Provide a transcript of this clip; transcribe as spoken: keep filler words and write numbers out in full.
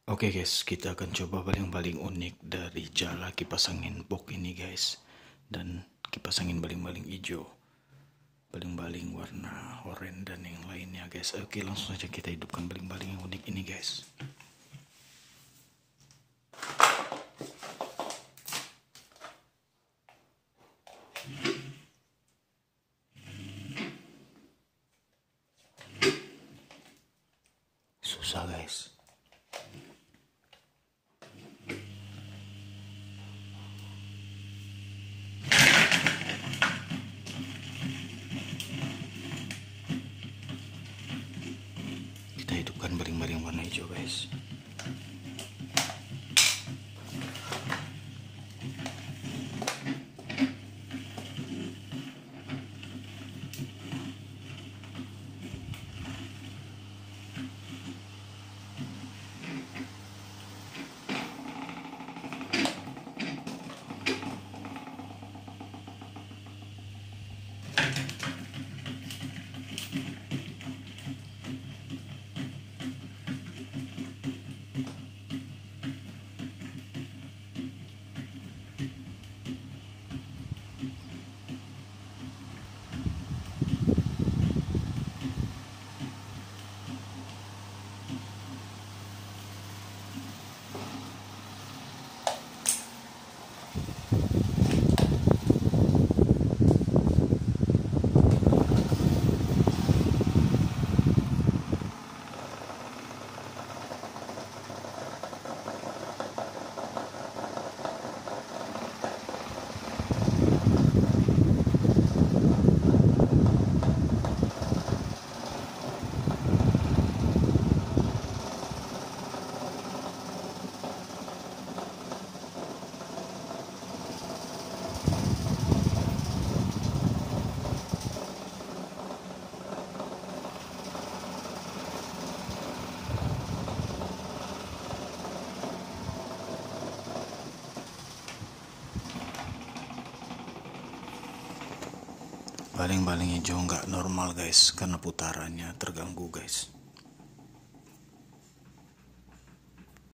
Oke guys, kita akan coba baling-baling unik dari jala kipas angin box ini guys. Dan kipas angin baling-baling hijau, baling-baling warna oranye dan yang lainnya guys. Oke, langsung saja kita hidupkan baling-baling yang unik ini guys. Susah guys. Kita hidupkan baling-baling warna hijau guys. Baling-baling hijau nggak normal guys, karena putarannya terganggu guys.